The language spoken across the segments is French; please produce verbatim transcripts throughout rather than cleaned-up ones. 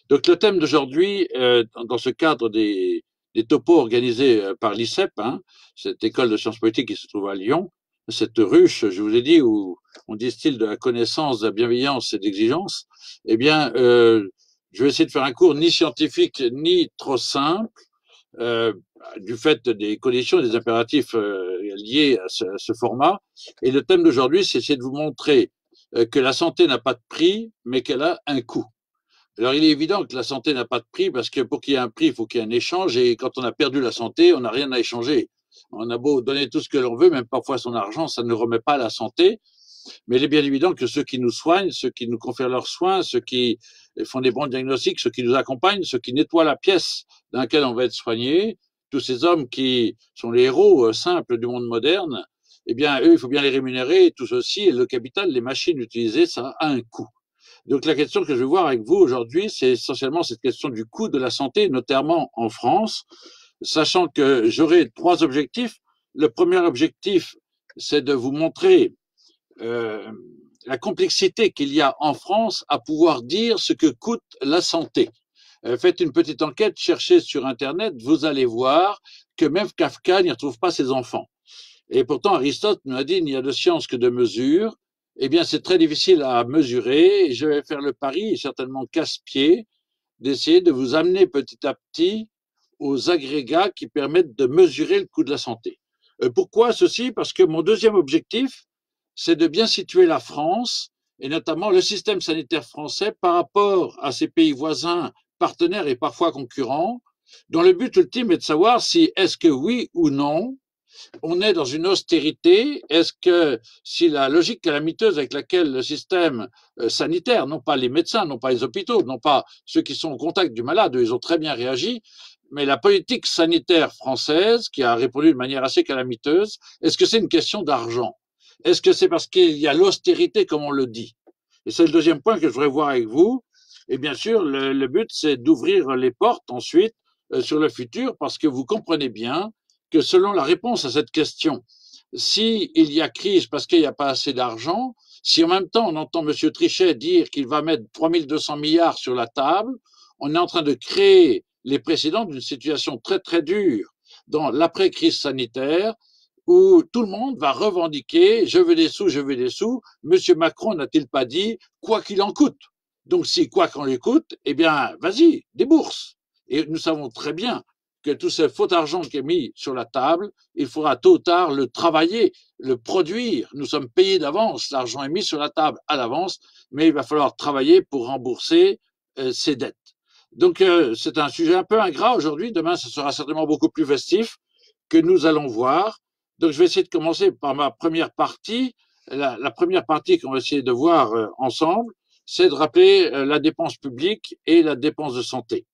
Donc le thème d'aujourd'hui, euh, dans ce cadre des, des topos organisés euh, par l'I C E P, hein, cette école de sciences politiques qui se trouve à Lyon, cette ruche, je vous ai dit, où on distille de la connaissance, de la bienveillance et de l'exigence, eh bien, euh, je vais essayer de faire un cours ni scientifique ni trop simple, euh, du fait des conditions et des impératifs euh, liés à ce, à ce format. Et le thème d'aujourd'hui, c'est essayer de vous montrer euh, que la santé n'a pas de prix, mais qu'elle a un coût. Alors, il est évident que la santé n'a pas de prix parce que pour qu'il y ait un prix, il faut qu'il y ait un échange. Et quand on a perdu la santé, on n'a rien à échanger. On a beau donner tout ce que l'on veut, même parfois son argent, ça ne remet pas la santé. Mais il est bien évident que ceux qui nous soignent, ceux qui nous confèrent leurs soins, ceux qui font des bons diagnostics, ceux qui nous accompagnent, ceux qui nettoient la pièce dans laquelle on va être soigné, tous ces hommes qui sont les héros simples du monde moderne, eh bien, eux, il faut bien les rémunérer. Et tout ceci, et le capital, les machines utilisées, ça a un coût. Donc la question que je vais voir avec vous aujourd'hui, c'est essentiellement cette question du coût de la santé, notamment en France, sachant que j'aurai trois objectifs. Le premier objectif, c'est de vous montrer euh, la complexité qu'il y a en France à pouvoir dire ce que coûte la santé. Euh, faites une petite enquête, cherchez sur Internet, vous allez voir que même Kafka n'y retrouve pas ses enfants. Et pourtant, Aristote nous a dit, il n'y a de science que de mesure. Eh bien, c'est très difficile à mesurer. Et je vais faire le pari, et certainement casse-pied, d'essayer de vous amener petit à petit aux agrégats qui permettent de mesurer le coût de la santé. Euh, pourquoi ceci? Parce que mon deuxième objectif, c'est de bien situer la France, et notamment le système sanitaire français, par rapport à ses pays voisins, partenaires et parfois concurrents, dont le but ultime est de savoir si est-ce que oui ou non, on est dans une austérité. Est-ce que si la logique calamiteuse avec laquelle le système sanitaire, non pas les médecins, non pas les hôpitaux, non pas ceux qui sont au contact du malade, eux, ils ont très bien réagi, mais la politique sanitaire française qui a répondu de manière assez calamiteuse, est-ce que c'est une question d'argent? Est-ce que c'est parce qu'il y a l'austérité comme on le dit? Et c'est le deuxième point que je voudrais voir avec vous. Et bien sûr, le, le but, c'est d'ouvrir les portes ensuite euh, sur le futur, parce que vous comprenez bien que selon la réponse à cette question, s'il y a crise parce qu'il n'y a pas assez d'argent, si en même temps on entend M. Trichet dire qu'il va mettre trois mille deux cents milliards sur la table, on est en train de créer les précédents d'une situation très très dure dans l'après-crise sanitaire où tout le monde va revendiquer « je veux des sous, je veux des sous ». M. Macron n'a-t-il pas dit « quoi qu'il en coûte ». Donc si quoi qu'on lui coûte, eh bien vas-y, débourse. Et nous savons très bien que tout ce faux argent qui est mis sur la table, il faudra tôt ou tard le travailler, le produire. Nous sommes payés d'avance, l'argent est mis sur la table à l'avance, mais il va falloir travailler pour rembourser euh, ses dettes. Donc euh, c'est un sujet un peu ingrat aujourd'hui, demain ce sera certainement beaucoup plus festif que nous allons voir. Donc je vais essayer de commencer par ma première partie. La, la première partie qu'on va essayer de voir euh, ensemble, c'est de rappeler euh, la dépense publique et la dépense de santé.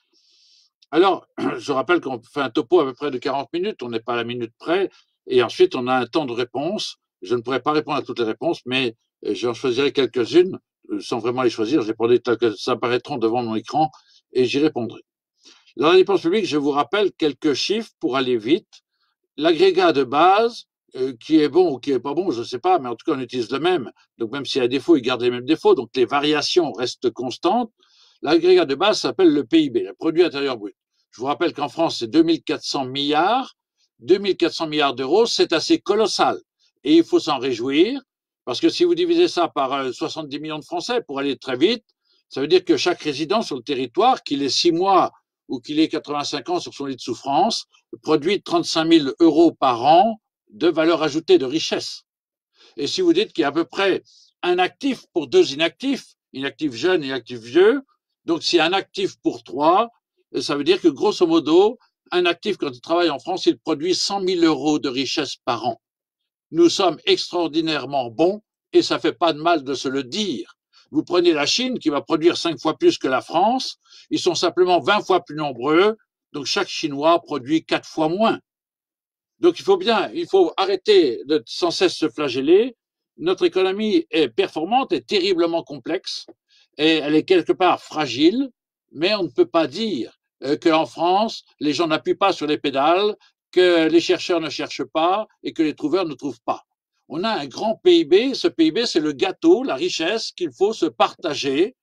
Alors, je rappelle qu'on fait un topo à peu près de quarante minutes, on n'est pas à la minute près, et ensuite on a un temps de réponse. Je ne pourrai pas répondre à toutes les réponses, mais j'en choisirai quelques-unes, sans vraiment les choisir, je les prendrai telles que ça apparaîtront devant mon écran, et j'y répondrai. Dans la dépense publique, je vous rappelle quelques chiffres pour aller vite. L'agrégat de base, euh, qui est bon ou qui est pas bon, je ne sais pas, mais en tout cas on utilise le même, donc même s'il y a des défauts, il garde les mêmes défauts, donc les variations restent constantes. L'agrégat de base s'appelle le P I B, le produit intérieur brut. Je vous rappelle qu'en France, c'est deux mille quatre cents milliards. deux mille quatre cents milliards d'euros, c'est assez colossal. Et il faut s'en réjouir, parce que si vous divisez ça par soixante-dix millions de Français, pour aller très vite, ça veut dire que chaque résident sur le territoire, qu'il ait six mois ou qu'il ait quatre-vingt-cinq ans sur son lit de souffrance, produit trente-cinq mille euros par an de valeur ajoutée, de richesse. Et si vous dites qu'il y a à peu près un actif pour deux inactifs, inactif jeune et actif vieux, donc c'est un actif pour trois, ça veut dire que grosso modo, un actif quand il travaille en France, il produit cent mille euros de richesse par an. Nous sommes extraordinairement bons et ça fait pas de mal de se le dire. Vous prenez la Chine qui va produire cinq fois plus que la France, ils sont simplement vingt fois plus nombreux, donc chaque Chinois produit quatre fois moins. Donc il faut bien, il faut arrêter de sans cesse se flageller. Notre économie est performante, est terriblement complexe, et elle est quelque part fragile, mais on ne peut pas dire qu'en France, les gens n'appuient pas sur les pédales, que les chercheurs ne cherchent pas et que les trouveurs ne trouvent pas. On a un grand P I B, ce P I B, c'est le gâteau, la richesse qu'il faut se partager,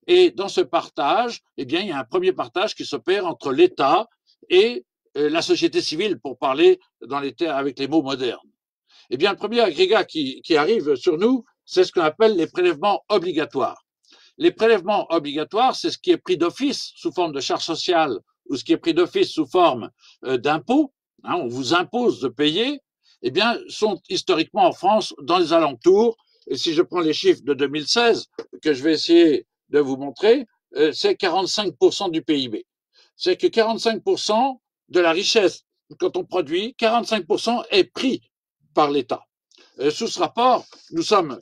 Et dans ce partage, eh bien, il y a un premier partage qui s'opère entre l'État et euh, la société civile, pour parler dans les termes avec les mots modernes. Eh bien, le premier agrégat qui, qui arrive sur nous, c'est ce qu'on appelle les prélèvements obligatoires. Les prélèvements obligatoires, c'est ce qui est pris d'office sous forme de charge sociale ou ce qui est pris d'office sous forme euh, d'impôt, hein, on vous impose de payer, eh bien, sont historiquement en France dans les alentours. Et si je prends les chiffres de deux mille seize, que je vais essayer de vous montrer, euh, c'est quarante-cinq pour cent du P I B. C'est que quarante-cinq pour cent de la richesse, quand on produit, quarante-cinq pour cent est pris par l'État. Euh, sous ce rapport, nous sommes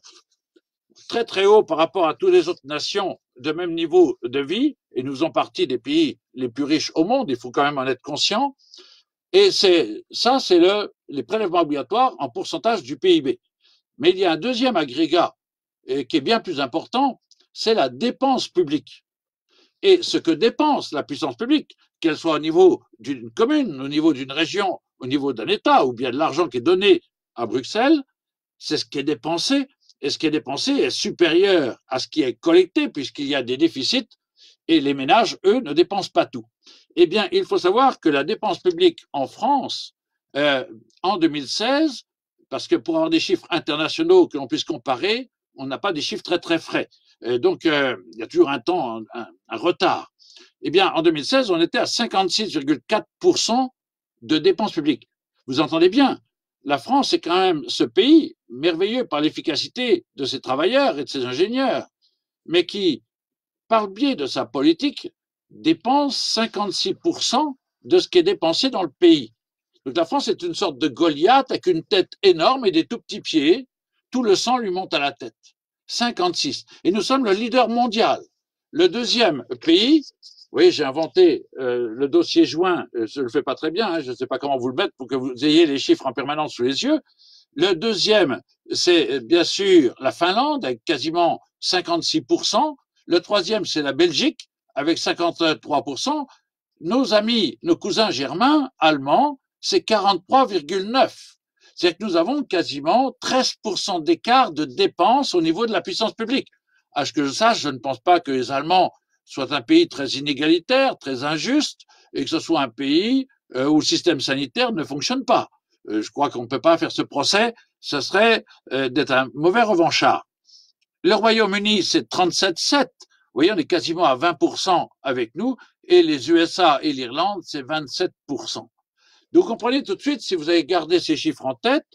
très très haut par rapport à toutes les autres nations de même niveau de vie, et nous faisons partie des pays les plus riches au monde, il faut quand même en être conscient. Et c'est ça, c'est le, les prélèvements obligatoires en pourcentage du P I B. Mais il y a un deuxième agrégat et qui est bien plus important, c'est la dépense publique. Et ce que dépense la puissance publique, qu'elle soit au niveau d'une commune, au niveau d'une région, au niveau d'un État, ou bien de l'argent qui est donné à Bruxelles, c'est ce qui est dépensé. Et ce qui est dépensé est supérieur à ce qui est collecté, puisqu'il y a des déficits, et les ménages, eux, ne dépensent pas tout. Eh bien, il faut savoir que la dépense publique en France, euh, en deux mille seize, parce que pour avoir des chiffres internationaux que l'on puisse comparer, on n'a pas des chiffres très très frais. Euh, donc, euh, il y a toujours un temps, un, un retard. Eh bien, en deux mille seize, on était à cinquante-six virgule quatre pour cent de dépenses publiques. Vous entendez bien, la France est quand même ce pays merveilleux par l'efficacité de ses travailleurs et de ses ingénieurs, mais qui, par le biais de sa politique, dépense cinquante-six pour cent de ce qui est dépensé dans le pays. Donc la France est une sorte de Goliath avec une tête énorme et des tout petits pieds. Tout le sang lui monte à la tête. cinquante-six. Et nous sommes le leader mondial. Le deuxième pays, oui, j'ai inventé euh, le dossier joint, je ne le fais pas très bien, hein, je ne sais pas comment vous le mettre pour que vous ayez les chiffres en permanence sous les yeux. Le deuxième, c'est bien sûr la Finlande avec quasiment cinquante-six pour cent. Le troisième, c'est la Belgique avec cinquante-trois pour cent. Nos amis, nos cousins germains, allemands, c'est quarante-trois virgule neuf. C'est-à-dire que nous avons quasiment treize pour cent d'écart de dépenses au niveau de la puissance publique. À ce que je sache, je ne pense pas que les Allemands soient un pays très inégalitaire, très injuste, et que ce soit un pays euh, où le système sanitaire ne fonctionne pas. Euh, je crois qu'on ne peut pas faire ce procès, ce serait euh, d'être un mauvais revanchard. Le Royaume-Uni, c'est trente-sept virgule sept. Vous voyez, on est quasiment à vingt pour cent avec nous, et les U S A et l'Irlande, c'est vingt-sept pour cent. Donc, comprenez tout de suite, si vous avez gardé ces chiffres en tête,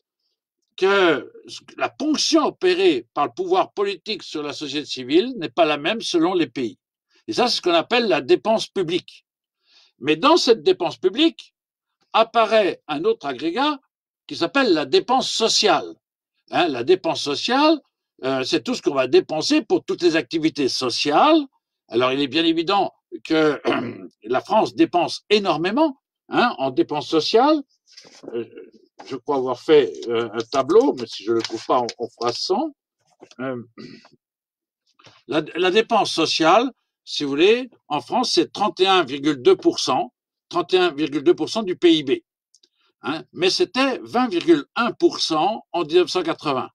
que la ponction opérée par le pouvoir politique sur la société civile n'est pas la même selon les pays. Et ça, c'est ce qu'on appelle la dépense publique. Mais dans cette dépense publique apparaît un autre agrégat qui s'appelle la dépense sociale. Hein, la dépense sociale, euh, c'est tout ce qu'on va dépenser pour toutes les activités sociales. Alors, il est bien évident que euh, la France dépense énormément hein, en dépenses sociales. Euh, je crois avoir fait euh, un tableau, mais si je ne le trouve pas, on, on fera sans. Euh, la, la dépense sociale, si vous voulez, en France, c'est trente et un virgule deux pour cent, trente et un virgule deux pour cent du P I B. Hein, mais c'était vingt virgule un pour cent en mille neuf cent quatre-vingts.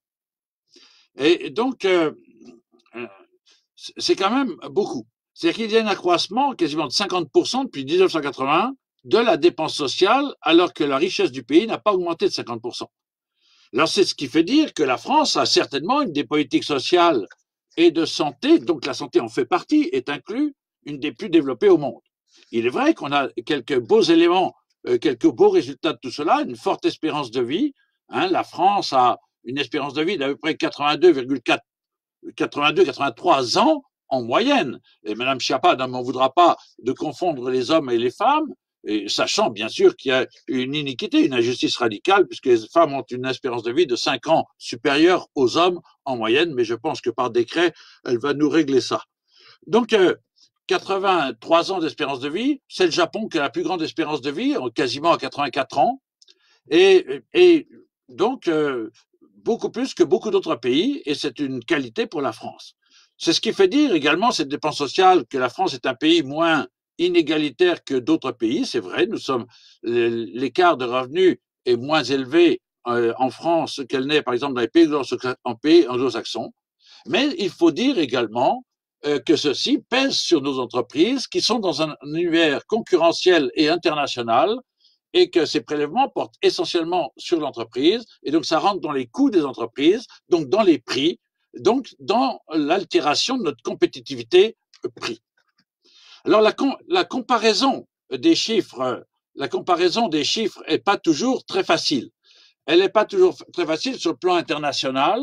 Et donc, euh, c'est quand même beaucoup. C'est-à-dire qu'il y a un accroissement quasiment de cinquante pour cent depuis mille neuf cent quatre-vingts de la dépense sociale, alors que la richesse du pays n'a pas augmenté de cinquante pour cent. Alors, c'est ce qui fait dire que la France a certainement une des politiques sociales et de santé, donc la santé en fait partie, est inclus, une des plus développées au monde. Il est vrai qu'on a quelques beaux éléments, euh, quelques beaux résultats de tout cela, une forte espérance de vie. Hein, la France a une espérance de vie d'à peu près quatre-vingt-deux virgule quatre, quatre-vingt-deux, quatre-vingt-trois ans en moyenne. Et Mme Schiappa ne m'en voudra pas de confondre les hommes et les femmes, et sachant bien sûr qu'il y a une iniquité, une injustice radicale, puisque les femmes ont une espérance de vie de cinq ans supérieure aux hommes en moyenne, mais je pense que par décret, elle va nous régler ça. Donc, euh, quatre-vingt-trois ans d'espérance de vie, c'est le Japon qui a la plus grande espérance de vie, quasiment à quatre-vingt-quatre ans, et, et donc euh, beaucoup plus que beaucoup d'autres pays, et c'est une qualité pour la France. C'est ce qui fait dire également, cette dépense sociale, que la France est un pays moins inégalitaire que d'autres pays, c'est vrai, nous sommes, l'écart de revenus est moins élevé euh, en France qu'elle n'est par exemple dans les pays anglo-saxons, mais il faut dire également euh, que ceci pèse sur nos entreprises qui sont dans un univers concurrentiel et international et que ces prélèvements portent essentiellement sur l'entreprise et donc ça rentre dans les coûts des entreprises, donc dans les prix, donc dans l'altération de notre compétitivité prix. Alors la, la comparaison des chiffres, la comparaison des chiffres est pas toujours très facile. Elle n'est pas toujours très facile sur le plan international.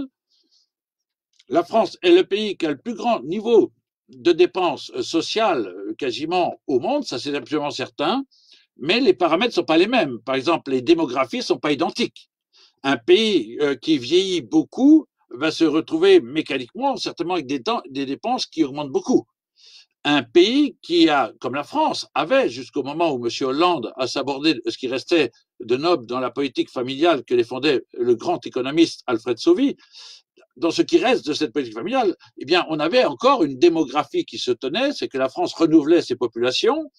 La France est le pays qui a le plus grand niveau de dépenses sociales quasiment au monde, ça c'est absolument certain, mais les paramètres ne sont pas les mêmes. Par exemple, les démographies ne sont pas identiques. Un pays qui vieillit beaucoup va se retrouver mécaniquement, certainement avec des, des dépenses qui augmentent beaucoup. Un pays qui a, comme la France, avait jusqu'au moment où M. Hollande a sabordé ce qui restait de noble dans la politique familiale que défendait le grand économiste Alfred Sauvy, dans ce qui reste de cette politique familiale, eh bien, on avait encore une démographie qui se tenait, c'est que la France renouvelait ses populations,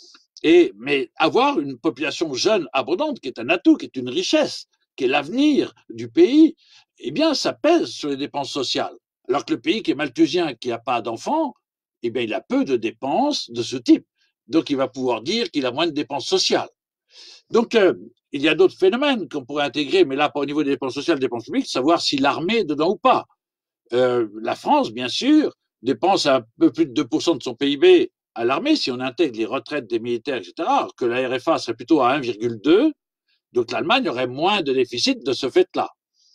et, mais avoir une population jeune abondante, qui est un atout, qui est une richesse, qui est l'avenir du pays, eh bien, ça pèse sur les dépenses sociales. Alors que le pays qui est malthusien, qui n'a pas d'enfants, eh bien, il a peu de dépenses de ce type. Donc, il va pouvoir dire qu'il a moins de dépenses sociales. Donc, euh, il y a d'autres phénomènes qu'on pourrait intégrer, mais là, pas au niveau des dépenses sociales, des dépenses publiques, savoir si l'armée est dedans ou pas. Euh, la France, bien sûr, dépense un peu plus de deux pour cent de son P I B à l'armée, si on intègre les retraites des militaires, et cetera, alors que la R F A serait plutôt à un virgule deux, donc l'Allemagne aurait moins de déficit de ce fait-là.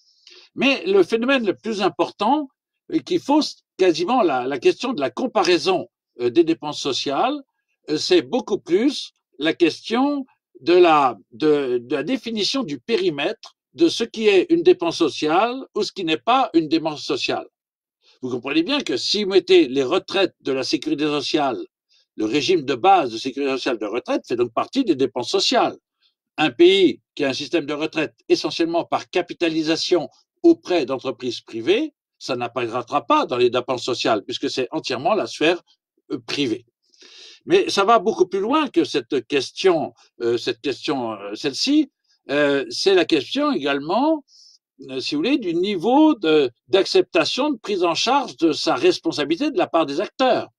Mais le phénomène le plus important, qui fausse quasiment la, la question de la comparaison des dépenses sociales, c'est beaucoup plus la question de la, de, de la définition du périmètre de ce qui est une dépense sociale ou ce qui n'est pas une dépense sociale. Vous comprenez bien que si vous mettez les retraites de la sécurité sociale, le régime de base de sécurité sociale de retraite fait donc partie des dépenses sociales. Un pays qui a un système de retraite essentiellement par capitalisation auprès d'entreprises privées, ça n'apparaîtra pas dans les dépenses sociales puisque c'est entièrement la sphère privée. Mais ça va beaucoup plus loin que cette question, euh, cette question, euh, celle-ci. Euh, c'est la question également, euh, si vous voulez, du niveau d'acceptation, de, de prise en charge de sa responsabilité de la part des acteurs.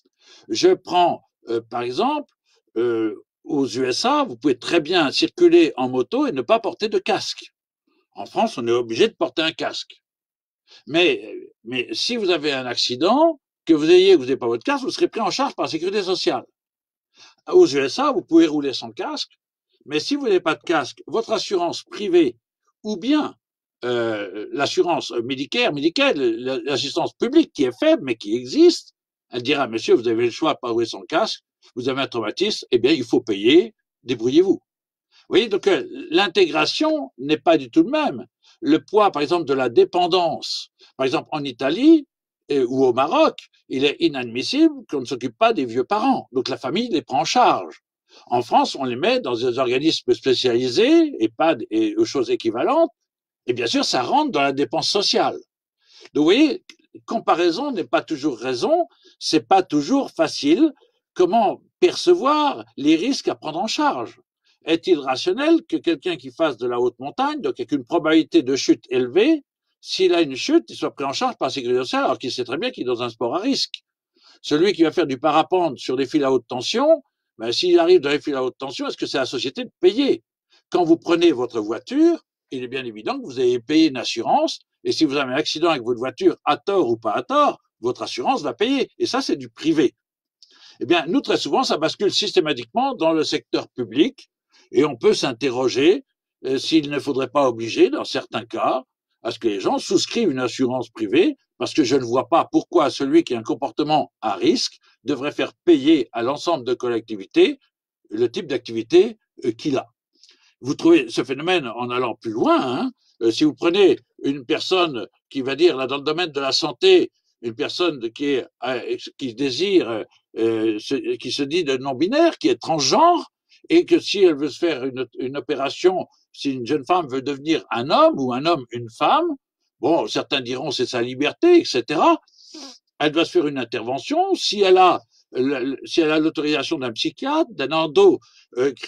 Je prends, euh, par exemple, euh, aux U S A, vous pouvez très bien circuler en moto et ne pas porter de casque. En France, on est obligé de porter un casque. Mais, mais si vous avez un accident, que vous ayez ou que vous n'ayez pas votre casque, vous serez pris en charge par la sécurité sociale. Aux U S A, vous pouvez rouler sans casque, mais si vous n'avez pas de casque, votre assurance privée ou bien euh, l'assurance médicale, médicale, l'assistance publique qui est faible mais qui existe, elle dira, monsieur, vous avez le choix de pas rouler sans casque, vous avez un traumatisme, eh bien, il faut payer, débrouillez-vous. Vous voyez, donc euh, l'intégration n'est pas du tout le même. Le poids, par exemple, de la dépendance, par exemple, en Italie et, ou au Maroc, il est inadmissible qu'on ne s'occupe pas des vieux parents. Donc la famille les prend en charge. En France, on les met dans des organismes spécialisés, EHPAD et aux choses équivalentes, et bien sûr, ça rentre dans la dépense sociale. Donc vous voyez, comparaison n'est pas toujours raison, c'est pas toujours facile. Comment percevoir les risques à prendre en charge? Est-il rationnel que quelqu'un qui fasse de la haute montagne, donc avec une probabilité de chute élevée, s'il a une chute, il soit pris en charge par la sécurité sociale alors qu'il sait très bien qu'il est dans un sport à risque? Celui qui va faire du parapente sur des fils à haute tension, ben, s'il arrive dans les fils à haute tension, est-ce que c'est à la société de payer? Quand vous prenez votre voiture, il est bien évident que vous avez payé une assurance, et si vous avez un accident avec votre voiture, à tort ou pas à tort, votre assurance va payer. Et ça, c'est du privé. Eh bien, nous, très souvent, ça bascule systématiquement dans le secteur public, et on peut s'interroger euh, s'il ne faudrait pas obliger, dans certains cas, à ce que les gens souscrivent une assurance privée, parce que je ne vois pas pourquoi celui qui a un comportement à risque devrait faire payer à l'ensemble de collectivités le type d'activité euh, qu'il a. Vous trouvez ce phénomène en allant plus loin, hein, euh, si vous prenez une personne qui va dire, là, dans le domaine de la santé, une personne qui, est, euh, qui désire, euh, ce, qui se dit de non-binaire, qui est transgenre, et que si elle veut se faire une, une opération, si une jeune femme veut devenir un homme ou un homme une femme, bon, certains diront c'est sa liberté, et cetera. Elle doit se faire une intervention. Si elle a, si elle a l'autorisation d'un psychiatre, d'un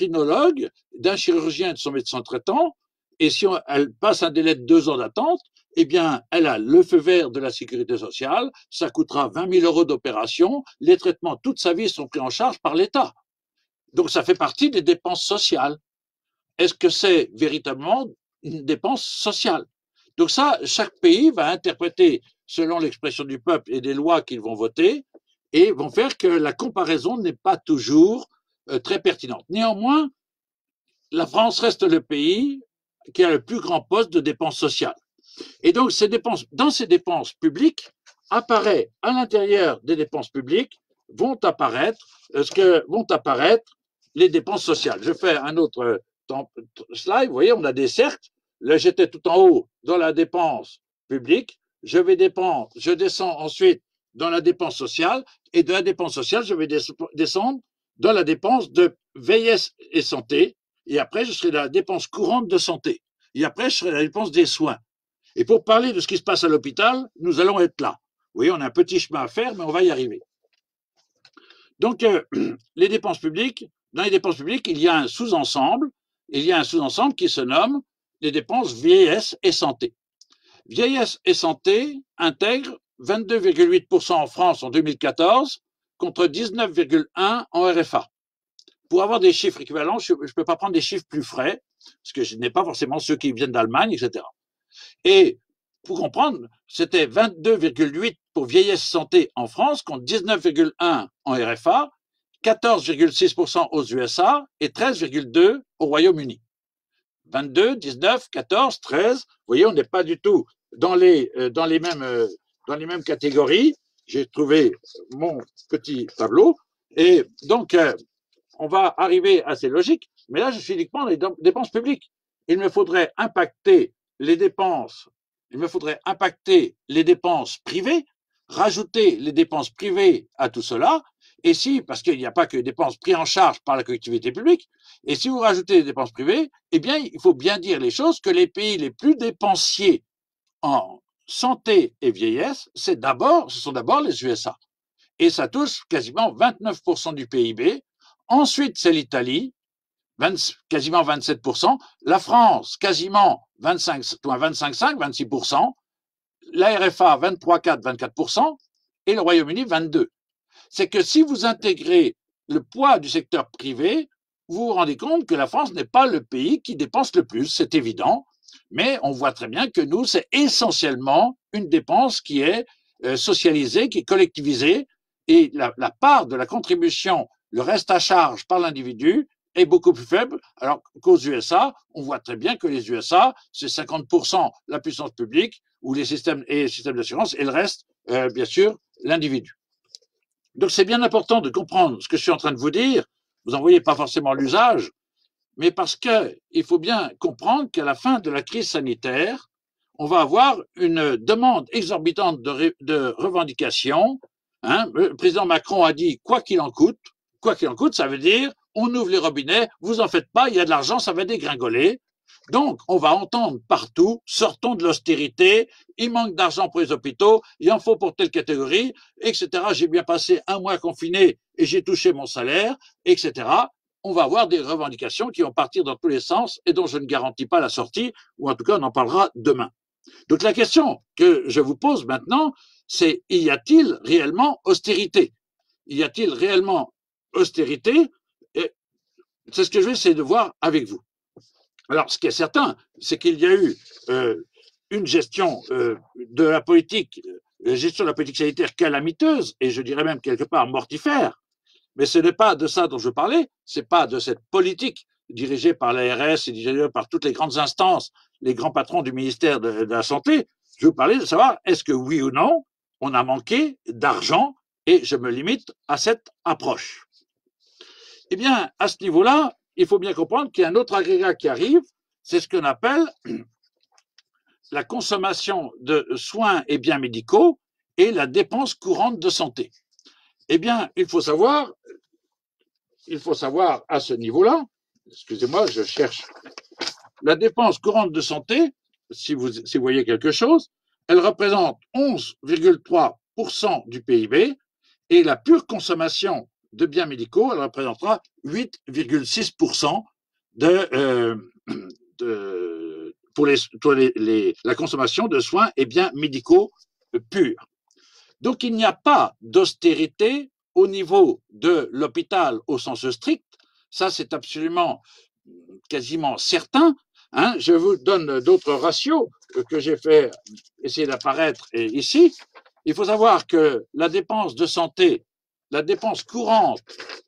endocrinologue, d'un chirurgien et de son médecin traitant, et si on, elle passe un délai de deux ans d'attente, eh bien, elle a le feu vert de la sécurité sociale, ça coûtera vingt mille euros d'opération, les traitements toute sa vie sont pris en charge par l'État. Donc ça fait partie des dépenses sociales. Est-ce que c'est véritablement une dépense sociale? Donc ça, chaque pays va interpréter selon l'expression du peuple et des lois qu'ils vont voter et vont faire que la comparaison n'est pas toujours euh, très pertinente. Néanmoins, la France reste le pays qui a le plus grand poste de dépenses sociales. Et donc, ces dépenses, dans ces dépenses publiques, apparaît à l'intérieur des dépenses publiques vont apparaître ce que vont apparaître les dépenses sociales. Je fais un autre slide. Vous voyez, on a des cercles. Là, j'étais tout en haut dans la dépense publique. Je vais dépenser, je descends ensuite dans la dépense sociale, et de la dépense sociale, je vais descendre dans la dépense de vieillesse et santé, et après, je serai dans la dépense courante de santé, et après, je serai dans la dépense des soins. Et pour parler de ce qui se passe à l'hôpital, nous allons être là. Vous voyez, on a un petit chemin à faire, mais on va y arriver. Donc, euh, les dépenses publiques, dans les dépenses publiques, il y a un sous-ensemble, il y a un sous-ensemble qui se nomme les dépenses vieillesse et santé. Vieillesse et santé intègrent vingt-deux virgule huit pour cent en France en deux mille quatorze contre dix-neuf virgule un pour cent en R F A. Pour avoir des chiffres équivalents, je ne peux pas prendre des chiffres plus frais, parce que je n'ai pas forcément ceux qui viennent d'Allemagne, et cetera. Et pour comprendre, c'était vingt-deux virgule huit pour vieillesse santé en France contre dix-neuf virgule un en R F A, quatorze virgule six pour cent aux U S A et treize virgule deux au Royaume-Uni. vingt-deux, dix-neuf, quatorze, treize. Vous voyez, on n'est pas du tout dans les, euh, dans les, mêmes, euh, dans les mêmes catégories. J'ai trouvé mon petit tableau. Et donc, euh, on va arriver à ces logiques. Mais là, je suis uniquement dans les dépenses publiques. Il me faudrait impacter les dépenses, il me faudrait impacter les dépenses privées, rajouter les dépenses privées à tout cela, et si, parce qu'il n'y a pas que les dépenses prises en charge par la collectivité publique, et si vous rajoutez les dépenses privées, eh bien, il faut bien dire les choses que les pays les plus dépensiers en santé et vieillesse, c'est d'abord, ce sont d'abord les U S A. Et ça touche quasiment vingt-neuf pour cent du P I B. Ensuite, c'est l'Italie, quasiment vingt-sept pour cent, la France quasiment vingt-cinq, vingt-cinq virgule cinq, vingt-six pour cent, la R F A vingt-trois virgule quatre, vingt-quatre pour cent et le Royaume-Uni vingt-deux. C'est que si vous intégrez le poids du secteur privé, vous vous rendez compte que la France n'est pas le pays qui dépense le plus, c'est évident, mais on voit très bien que nous, c'est essentiellement une dépense qui est euh, socialisée, qui est collectivisée, et la, la part de la contribution, le reste à charge par l'individu, est beaucoup plus faible, alors qu'aux U S A, on voit très bien que les U S A, c'est cinquante pour cent la puissance publique ou les systèmes et les systèmes d'assurance, et le reste, euh, bien sûr, l'individu. Donc c'est bien important de comprendre ce que je suis en train de vous dire. Vous n'en voyez pas forcément l'usage, mais parce qu'il faut bien comprendre qu'à la fin de la crise sanitaire, on va avoir une demande exorbitante de, de revendications. Hein. Le président Macron a dit quoi qu'il en coûte. Quoi qu'il en coûte, ça veut dire on ouvre les robinets, vous en faites pas, il y a de l'argent, ça va dégringoler. Donc, on va entendre partout, sortons de l'austérité, il manque d'argent pour les hôpitaux, il en faut pour telle catégorie, et cetera. J'ai bien passé un mois confiné et j'ai touché mon salaire, et cetera. On va avoir des revendications qui vont partir dans tous les sens et dont je ne garantis pas la sortie, ou en tout cas, on en parlera demain. Donc, la question que je vous pose maintenant, c'est y a-t-il réellement austérité? Y a-t-il réellement austérité? C'est ce que je vais essayer de voir avec vous. Alors, ce qui est certain, c'est qu'il y a eu euh, une gestion euh, de la politique, euh, gestion de la politique sanitaire calamiteuse, et je dirais même quelque part mortifère. Mais ce n'est pas de ça dont je parlais, ce n'est pas de cette politique dirigée par l'A R S et dirigée par toutes les grandes instances, les grands patrons du ministère de, de la Santé. Je vous parlais de savoir est-ce que oui ou non, on a manqué d'argent, et je me limite à cette approche. Eh bien, à ce niveau-là, il faut bien comprendre qu'il y a un autre agrégat qui arrive, c'est ce qu'on appelle la consommation de soins et biens médicaux et la dépense courante de santé. Eh bien, il faut savoir, il faut savoir à ce niveau-là, excusez-moi, je cherche, la dépense courante de santé, si vous, si vous voyez quelque chose, elle représente onze virgule trois pour cent du P I B et la pure consommation de biens médicaux, elle représentera huit virgule six pour cent de, euh, de, pour, les, pour les, les, la consommation de soins et biens médicaux purs. Donc il n'y a pas d'austérité au niveau de l'hôpital au sens strict, ça c'est absolument quasiment certain. Hein, je vous donne d'autres ratios que j'ai fait essayer d'apparaître ici. Il faut savoir que la dépense de santé, la dépense courante,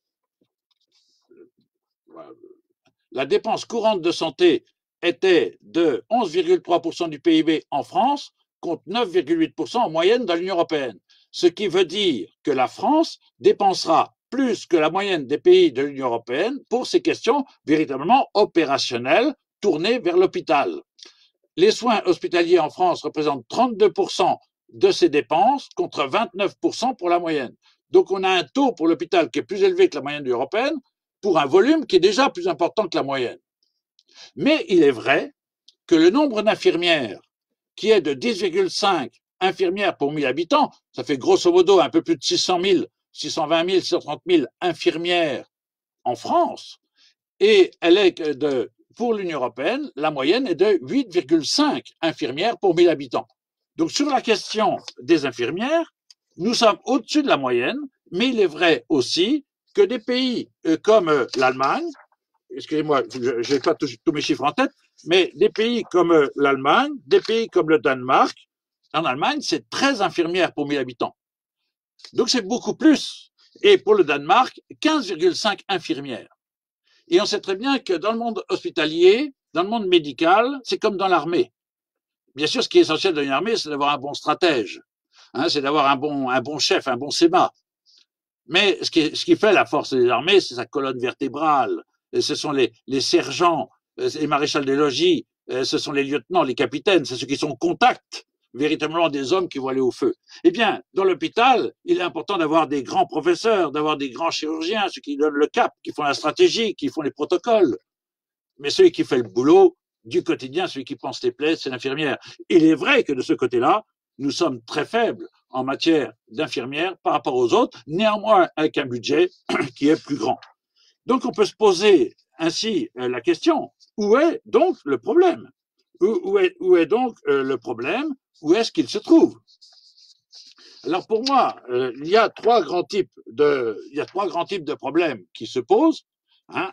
la dépense courante de santé était de onze virgule trois pour cent du P I B en France contre neuf virgule huit pour cent en moyenne dans l'Union européenne. Ce qui veut dire que la France dépensera plus que la moyenne des pays de l'Union européenne pour ces questions véritablement opérationnelles tournées vers l'hôpital. Les soins hospitaliers en France représentent trente-deux pour cent de ces dépenses contre vingt-neuf pour cent pour la moyenne. Donc on a un taux pour l'hôpital qui est plus élevé que la moyenne européenne pour un volume qui est déjà plus important que la moyenne. Mais il est vrai que le nombre d'infirmières qui est de dix virgule cinq infirmières pour mille habitants, ça fait grosso modo un peu plus de six cent mille, six cent vingt mille, six cent trente mille infirmières en France, et elle est de, pour l'Union européenne, la moyenne est de huit virgule cinq infirmières pour mille habitants. Donc sur la question des infirmières, nous sommes au-dessus de la moyenne, mais il est vrai aussi que des pays comme l'Allemagne, excusez-moi, je n'ai pas tous, tous mes chiffres en tête, mais des pays comme l'Allemagne, des pays comme le Danemark, en Allemagne, c'est treize infirmières pour mille habitants. Donc c'est beaucoup plus. Et pour le Danemark, quinze virgule cinq infirmières. Et on sait très bien que dans le monde hospitalier, dans le monde médical, c'est comme dans l'armée. Bien sûr, ce qui est essentiel dans une armée, c'est d'avoir un bon stratège. Hein, c'est d'avoir un bon, un bon chef, un bon S E M A. Mais ce qui, ce qui fait la force des armées, c'est sa colonne vertébrale. Et ce sont les, les sergents, les maréchals des logis, ce sont les lieutenants, les capitaines, c'est ceux qui sont en contact véritablement des hommes qui vont aller au feu. Eh bien, dans l'hôpital, il est important d'avoir des grands professeurs, d'avoir des grands chirurgiens, ceux qui donnent le cap, qui font la stratégie, qui font les protocoles. Mais celui qui fait le boulot du quotidien, celui qui pense les plaies, c'est l'infirmière. Il est vrai que de ce côté-là, nous sommes très faibles en matière d'infirmières par rapport aux autres, néanmoins avec un budget qui est plus grand. Donc on peut se poser ainsi la question, où est donc le problème? Où, où, est, où est donc euh, le problème? Où est-ce qu'il se trouve? Alors pour moi, euh, il y a trois grands types de, il y a trois grands types de problèmes qui se posent, hein,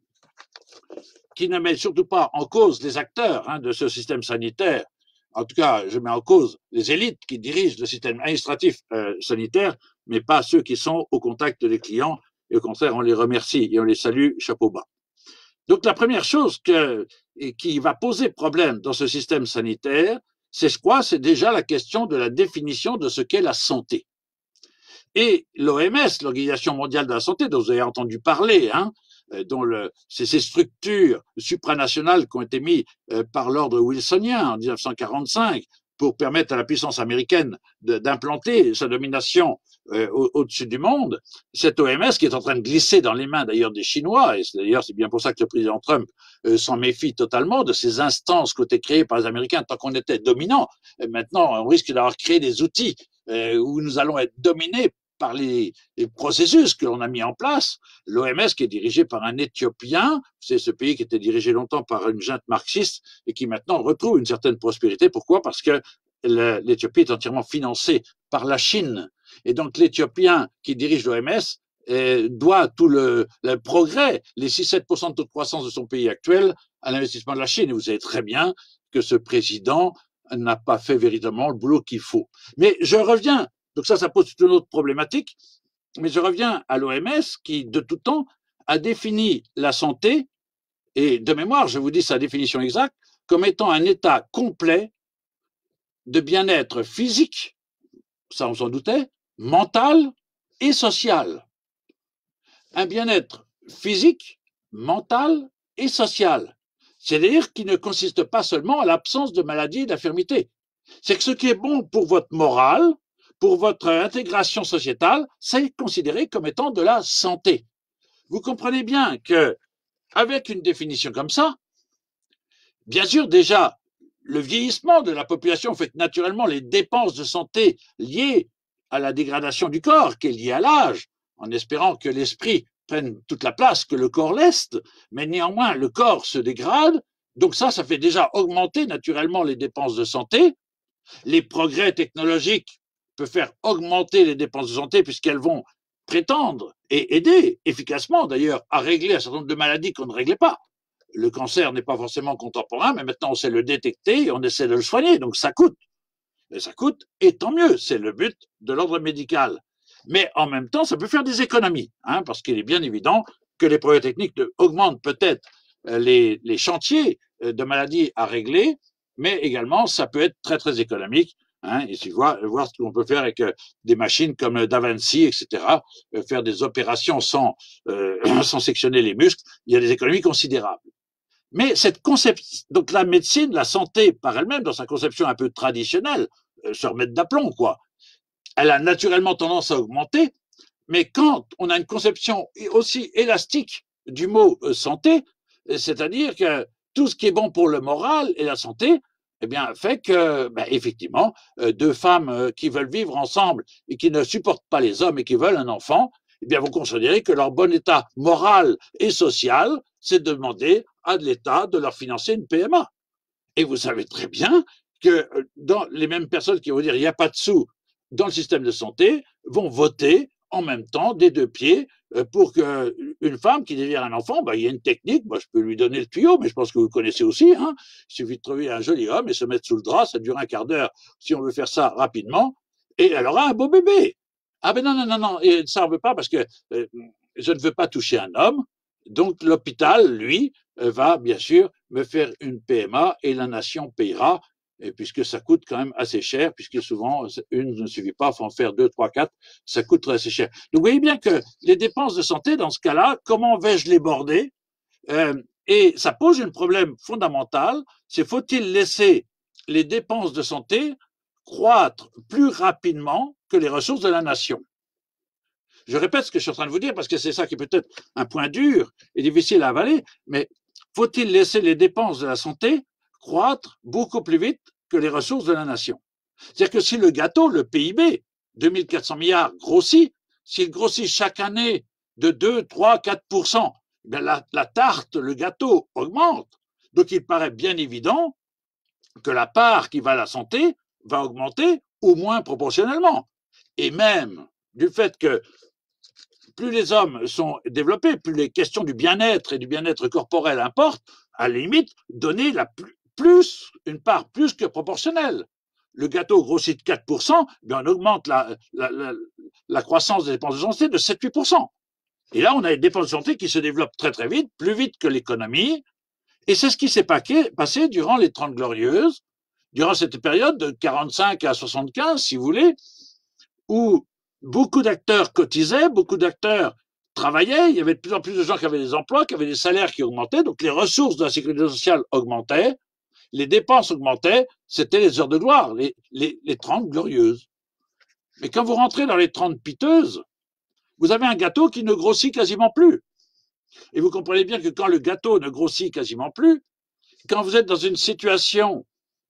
qui ne mettent surtout pas en cause les acteurs hein, de ce système sanitaire. En tout cas, je mets en cause les élites qui dirigent le système administratif euh, sanitaire, mais pas ceux qui sont au contact des clients. Et au contraire, on les remercie et on les salue, chapeau bas. Donc la première chose que, qui va poser problème dans ce système sanitaire, c'est quoi? C'est déjà la question de la définition de ce qu'est la santé. Et l'O M S, l'Organisation mondiale de la santé, dont vous avez entendu parler, hein, dont le, c'est ces structures supranationales qui ont été mises par l'ordre wilsonien en dix-neuf cent quarante-cinq pour permettre à la puissance américaine d'implanter sa domination euh, au-dessus du monde, cette O M S qui est en train de glisser dans les mains d'ailleurs des Chinois, et d'ailleurs c'est bien pour ça que le président Trump euh, s'en méfie totalement de ces instances qui ont été créées par les Américains tant qu'on était dominant. Et maintenant, on risque d'avoir créé des outils euh, où nous allons être dominés par les, les processus que l'on a mis en place. L'O M S qui est dirigé par un Éthiopien, c'est ce pays qui était dirigé longtemps par une junte marxiste et qui maintenant retrouve une certaine prospérité. Pourquoi? Parce que l'Éthiopie est entièrement financée par la Chine. Et donc l'Éthiopien qui dirige l'O M S eh, doit tout le, le progrès, les six à sept pour cent de taux de croissance de son pays actuel, à l'investissement de la Chine. Et vous savez très bien que ce président n'a pas fait véritablement le boulot qu'il faut. Mais je reviens, donc ça, ça pose une autre problématique, mais je reviens à l'O M S qui, de tout temps, a défini la santé, et de mémoire, je vous dis sa définition exacte, comme étant un état complet de bien-être physique, ça on s'en doutait, mental et social. Un bien-être physique, mental et social. C'est-à-dire qui ne consiste pas seulement à l'absence de maladie et d'infirmité. C'est que ce qui est bon pour votre morale, pour votre intégration sociétale, c'est considéré comme étant de la santé. Vous comprenez bien que, avec une définition comme ça, bien sûr déjà, le vieillissement de la population fait que naturellement les dépenses de santé liées à la dégradation du corps, qui est liée à l'âge, en espérant que l'esprit prenne toute la place que le corps laisse, mais néanmoins le corps se dégrade, Donc ça, ça fait déjà augmenter naturellement les dépenses de santé. Les progrès technologiques peuvent faire augmenter les dépenses de santé puisqu'elles vont prétendre et aider efficacement d'ailleurs à régler un certain nombre de maladies qu'on ne réglait pas. Le cancer n'est pas forcément contemporain, mais maintenant on sait le détecter et on essaie de le soigner, donc ça coûte. Et ça coûte, et tant mieux, c'est le but de l'ordre médical. Mais en même temps, ça peut faire des économies, hein, parce qu'il est bien évident que les progrès techniques augmentent peut-être les, les chantiers de maladies à régler, mais également ça peut être très très économique. Hein, et si voir, voir ce qu'on peut faire avec euh, des machines comme Da Vinci, et cetera, euh, faire des opérations sans, euh, sans sectionner les muscles, il y a des économies considérables. Mais cette conception, donc la médecine, la santé par elle-même, dans sa conception un peu traditionnelle, euh, se remettre d'aplomb, quoi. Elle a naturellement tendance à augmenter, mais quand on a une conception aussi élastique du mot euh, santé, c'est-à-dire que tout ce qui est bon pour le moral et la santé, eh bien, fait que, ben, effectivement, euh, deux femmes euh, qui veulent vivre ensemble et qui ne supportent pas les hommes et qui veulent un enfant, eh bien, vous considérez que leur bon état moral et social, c'est de demander à l'État de leur financer une P M A. Et vous savez très bien que dans les mêmes personnes qui vont dire il n'y a pas de sous dans le système de santé vont voter en même temps des deux pieds pour qu'une femme qui désire un enfant, ben, il y a une technique, moi, je peux lui donner le tuyau, mais je pense que vous le connaissez aussi, hein. Il suffit de trouver un joli homme et se mettre sous le drap, ça dure un quart d'heure si on veut faire ça rapidement, et elle aura un beau bébé. Ah ben non, non, non, non, et ça ne veut pas parce que euh, je ne veux pas toucher un homme, donc l'hôpital, lui, va bien sûr me faire une P M A et la nation payera, et puisque ça coûte quand même assez cher, puisque souvent une ne suffit pas, il faut en faire deux, trois, quatre, ça coûte assez cher. Donc vous voyez bien que les dépenses de santé, dans ce cas-là, comment vais-je les border? euh, Et ça pose un problème fondamental, c'est faut-il laisser les dépenses de santé croître plus rapidement que les ressources de la nation? Je répète ce que je suis en train de vous dire parce que c'est ça qui est peut-être un point dur et difficile à avaler, mais faut-il laisser les dépenses de la santé croître beaucoup plus vite que les ressources de la nation? C'est-à-dire que si le gâteau, le P I B, deux mille quatre cents milliards, grossit, s'il grossit chaque année de deux, trois, quatre pour cent, bien la, la tarte, le gâteau augmente. Donc il paraît bien évident que la part qui va à la santé va augmenter au moins proportionnellement. Et même du fait que plus les hommes sont développés, plus les questions du bien-être et du bien-être corporel importent, à la limite, donner la plus, plus, une part plus que proportionnelle. Le gâteau grossit de quatre pour cent, bien on augmente la, la, la, la croissance des dépenses de santé de sept à huit pour cent. Et là, on a des dépenses de santé qui se développent très très vite, plus vite que l'économie. Et c'est ce qui s'est passé durant les Trente Glorieuses, durant cette période de quarante-cinq à soixante-quinze, si vous voulez, où beaucoup d'acteurs cotisaient, beaucoup d'acteurs travaillaient, il y avait de plus en plus de gens qui avaient des emplois, qui avaient des salaires qui augmentaient, donc les ressources de la sécurité sociale augmentaient, les dépenses augmentaient, c'était les heures de gloire, les, les, les trente glorieuses. Mais quand vous rentrez dans les trente piteuses, vous avez un gâteau qui ne grossit quasiment plus. Et vous comprenez bien que quand le gâteau ne grossit quasiment plus, quand vous êtes dans une situation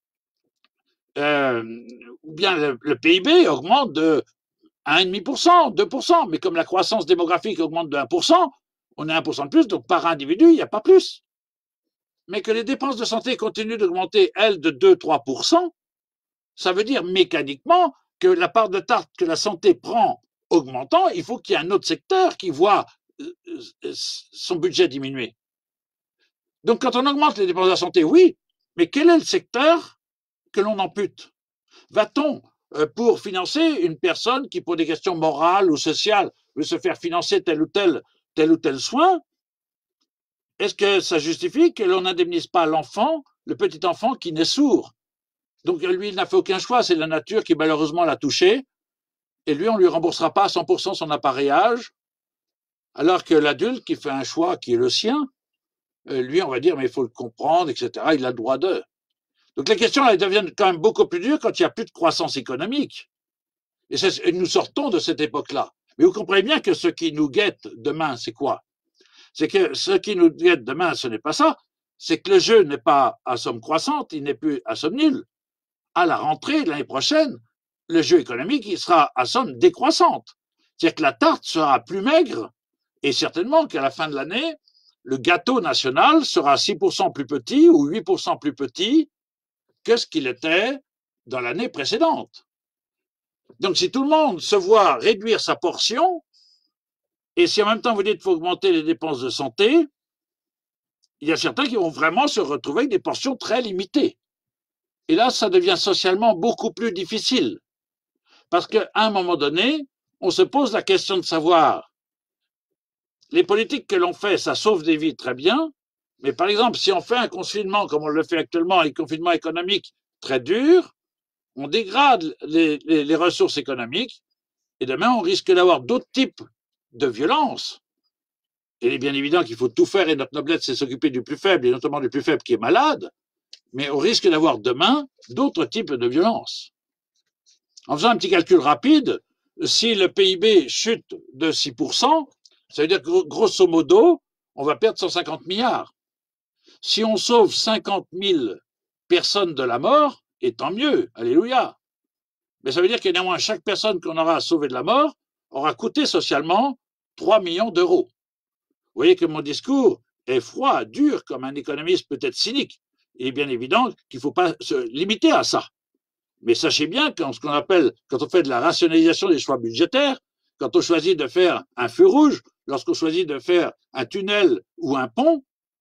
euh, où bien le, le P I B augmente de un virgule cinq pour cent, deux pour cent, mais comme la croissance démographique augmente de un pour cent, on a un pour cent de plus, donc par individu, il n'y a pas plus. Mais que les dépenses de santé continuent d'augmenter, elles, de deux à trois pour cent, ça veut dire mécaniquement que la part de tarte que la santé prend augmentant, il faut qu'il y ait un autre secteur qui voit son budget diminuer. Donc quand on augmente les dépenses de la santé, oui, mais quel est le secteur que l'on ampute? Va-t-on pour financer une personne qui, pour des questions morales ou sociales, veut se faire financer tel ou tel, tel ou tel soin? Est-ce que ça justifie que l'on n'indemnise pas l'enfant, le petit enfant qui naît sourd? Donc lui, il n'a fait aucun choix, c'est la nature qui malheureusement l'a touché, et lui, on ne lui remboursera pas à cent pour cent son appareillage, alors que l'adulte qui fait un choix qui est le sien, lui, on va dire, mais il faut le comprendre, et cetera, il a le droit d'eux. Donc les questions elles deviennent quand même beaucoup plus dures quand il n'y a plus de croissance économique. Et, et nous sortons de cette époque-là. Mais vous comprenez bien que ce qui nous guette demain, c'est quoi? C'est que ce qui nous guette demain, ce n'est pas ça. C'est que le jeu n'est pas à somme croissante, il n'est plus à somme nulle. À la rentrée de l'année prochaine, le jeu économique il sera à somme décroissante. C'est-à-dire que la tarte sera plus maigre et certainement qu'à la fin de l'année, le gâteau national sera six pour cent plus petit ou huit pour cent plus petit que ce qu'il était dans l'année précédente. Donc, si tout le monde se voit réduire sa portion, et si en même temps vous dites qu'il faut augmenter les dépenses de santé, il y a certains qui vont vraiment se retrouver avec des portions très limitées. Et là, ça devient socialement beaucoup plus difficile. Parce qu'à un moment donné, on se pose la question de savoir, les politiques que l'on fait, ça sauve des vies très bien, mais par exemple, si on fait un confinement comme on le fait actuellement, un confinement économique très dur, on dégrade les, les, les ressources économiques, et demain, on risque d'avoir d'autres types de violences. Il est bien évident qu'il faut tout faire, et notre noblesse, c'est s'occuper du plus faible, et notamment du plus faible qui est malade, mais on risque d'avoir demain d'autres types de violences. En faisant un petit calcul rapide, si le P I B chute de six pour cent, ça veut dire que grosso modo, on va perdre cent cinquante milliards. Si on sauve cinquante mille personnes de la mort, et tant mieux, alléluia. Mais ça veut dire que néanmoins, chaque personne qu'on aura sauvée de la mort aura coûté socialement trois millions d'euros. Vous voyez que mon discours est froid, dur, comme un économiste peut-être cynique. Il est bien évident qu'il ne faut pas se limiter à ça. Mais sachez bien que ce qu'on appelle, quand on fait de la rationalisation des choix budgétaires, quand on choisit de faire un feu rouge, lorsqu'on choisit de faire un tunnel ou un pont,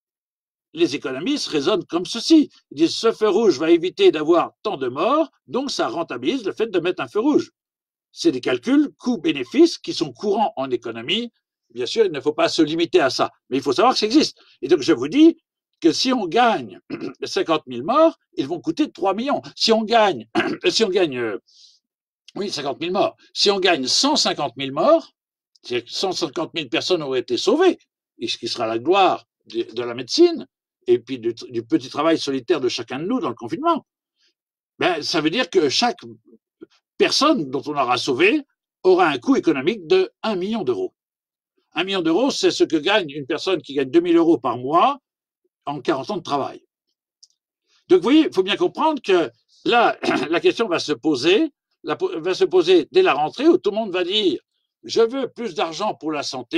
les économistes raisonnent comme ceci. Ils disent ce feu rouge va éviter d'avoir tant de morts, donc ça rentabilise le fait de mettre un feu rouge. C'est des calculs coûts-bénéfices qui sont courants en économie. Bien sûr, il ne faut pas se limiter à ça, mais il faut savoir que ça existe. Et donc je vous dis que si on gagne cinquante mille morts, ils vont coûter trois millions. Si on gagne, si on gagne, euh, oui, cinquante mille morts. Si on gagne cent cinquante mille morts, c'est-à-dire que cent cinquante mille personnes auraient été sauvées, et ce qui sera la gloire de, de la médecine, et puis du, du petit travail solitaire de chacun de nous dans le confinement. Ben, ça veut dire que chaque personne dont on aura sauvé aura un coût économique de un million d'euros. un million d'euros, c'est ce que gagne une personne qui gagne deux mille euros par mois en quarante ans de travail. Donc, vous voyez, il faut bien comprendre que là, la question va se poser, la, va se poser dès la rentrée où tout le monde va dire « je veux plus d'argent pour la santé »,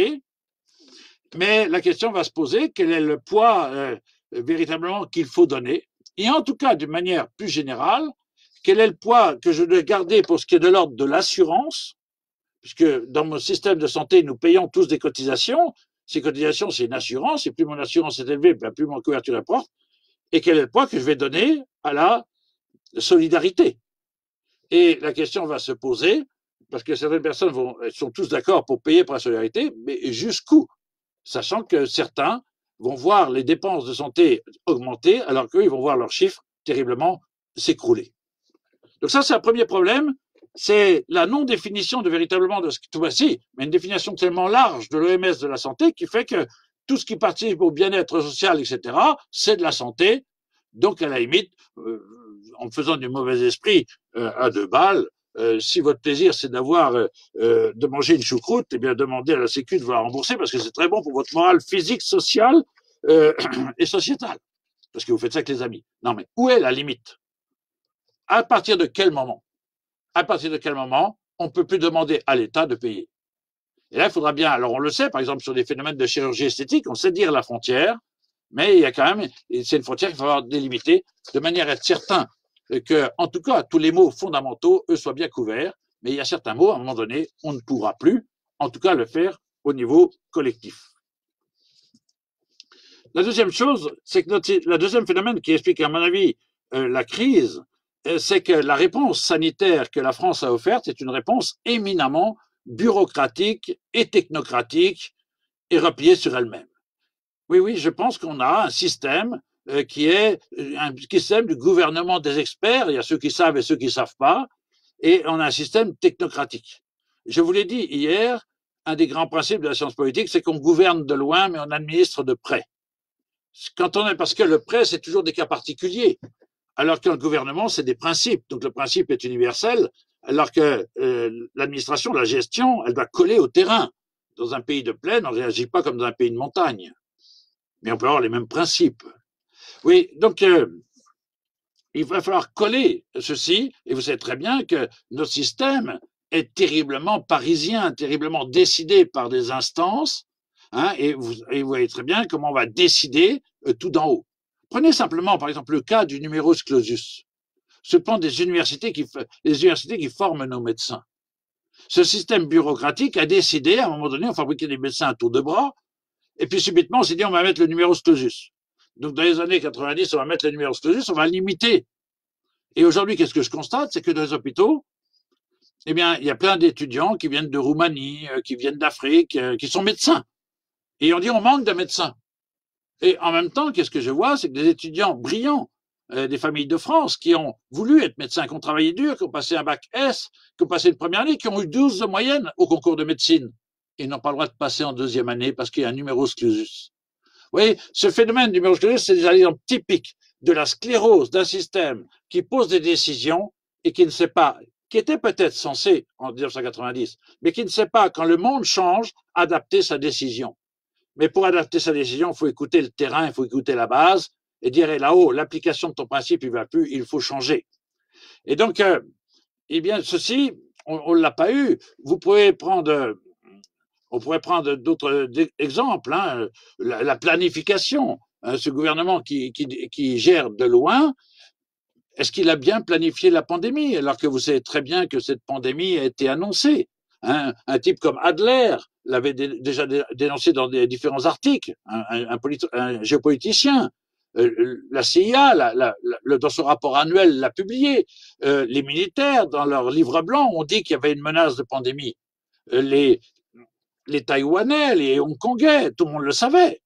mais la question va se poser quel est le poids euh, véritablement qu'il faut donner, et en tout cas, d'une manière plus générale, quel est le poids que je dois garder pour ce qui est de l'ordre de l'assurance, puisque dans mon système de santé, nous payons tous des cotisations. Ces cotisations, c'est une assurance, et plus mon assurance est élevée, plus mon couverture est forte. Et quel est le poids que je vais donner à la solidarité? Et la question va se poser, parce que certaines personnes vont, sont tous d'accord pour payer pour la solidarité, mais jusqu'où? Sachant que certains vont voir les dépenses de santé augmenter, alors qu'eux, ils vont voir leurs chiffres terriblement s'écrouler. Donc ça, c'est un premier problème. C'est la non-définition de véritablement de ce qui tout voici, mais une définition tellement large de l'O M S de la santé qui fait que tout ce qui participe au bien-être social, et cetera, c'est de la santé. Donc, à la limite, euh, en faisant du mauvais esprit euh, à deux balles, euh, si votre plaisir c'est d'avoir euh, de manger une choucroute, eh bien, demandez à la Sécu de vous la rembourser parce que c'est très bon pour votre morale physique, sociale euh, et sociétale. Parce que vous faites ça avec les amis. Non, mais où est la limite? À partir de quel moment? À partir de quel moment on ne peut plus demander à l'État de payer? Et là, il faudra bien, alors on le sait, par exemple, sur des phénomènes de chirurgie esthétique, on sait dire la frontière, mais il y a quand même, c'est une frontière qu'il va falloir délimiter de manière à être certain que, en tout cas, tous les mots fondamentaux, eux, soient bien couverts, mais il y a certains mots, à un moment donné, on ne pourra plus, en tout cas, le faire au niveau collectif. La deuxième chose, c'est que notre, la deuxième phénomène qui explique, à mon avis, euh, la crise, c'est que la réponse sanitaire que la France a offerte est une réponse éminemment bureaucratique et technocratique et repliée sur elle-même. Oui, oui, je pense qu'on a un système euh, qui est un système du gouvernement des experts, il y a ceux qui savent et ceux qui ne savent pas, et on a un système technocratique. Je vous l'ai dit hier, un des grands principes de la science politique, c'est qu'on gouverne de loin, mais on administre de près. Quand on est, parce que le près, c'est toujours des cas particuliers, alors que le gouvernement, c'est des principes. Donc le principe est universel, alors que euh, l'administration, la gestion, elle doit coller au terrain. Dans un pays de plaine, on ne réagit pas comme dans un pays de montagne. Mais on peut avoir les mêmes principes. Oui, donc euh, il va falloir coller ceci, et vous savez très bien que notre système est terriblement parisien, terriblement décidé par des instances, Hein, et, vous, et vous voyez très bien comment on va décider euh, tout d'en haut. Prenez simplement, par exemple, le cas du numerus clausus. Ce sont des universités qui, les universités qui forment nos médecins. Ce système bureaucratique a décidé, à un moment donné, on fabriquait des médecins à tour de bras, et puis subitement, on s'est dit, on va mettre le numerus clausus. Donc, dans les années quatre-vingt-dix, on va mettre le numerus clausus, on va le limiter. Et aujourd'hui, qu'est-ce que je constate? C'est que dans les hôpitaux, eh bien, il y a plein d'étudiants qui viennent de Roumanie, qui viennent d'Afrique, qui sont médecins. Et on dit, on manque de médecins. Et en même temps, qu'est-ce que je vois? C'est que des étudiants brillants, euh, des familles de France, qui ont voulu être médecins, qui ont travaillé dur, qui ont passé un bac S, qui ont passé une première année, qui ont eu douze de moyenne au concours de médecine. Ils n'ont pas le droit de passer en deuxième année parce qu'il y a un numerus clausus. Vous voyez, ce phénomène du numerus clausus, c'est des exemples typiques de la sclérose d'un système qui pose des décisions et qui ne sait pas, qui était peut-être censé en mille neuf cent quatre-vingt-dix, mais qui ne sait pas, quand le monde change, adapter sa décision. Mais pour adapter sa décision, il faut écouter le terrain, il faut écouter la base et dire eh, là-haut, l'application de ton principe, il ne va plus, il faut changer. Et donc, euh, eh bien, ceci, on ne l'a pas eu. Vous pouvez prendre, on pourrait prendre d'autres exemples, hein, la, la planification. Hein, ce gouvernement qui, qui, qui gère de loin, est-ce qu'il a bien planifié la pandémie, alors que vous savez très bien que cette pandémie a été annoncée? Hein, un type comme Adler l'avait dé, déjà dé, dénoncé dans des différents articles, un, un, un, un géopoliticien. Euh, la C I A, la, la, la, dans son rapport annuel, l'a publié. Euh, les militaires, dans leur livre blanc, ont dit qu'il y avait une menace de pandémie. Euh, les, les Taïwanais, les Hongkongais, tout le monde le savait.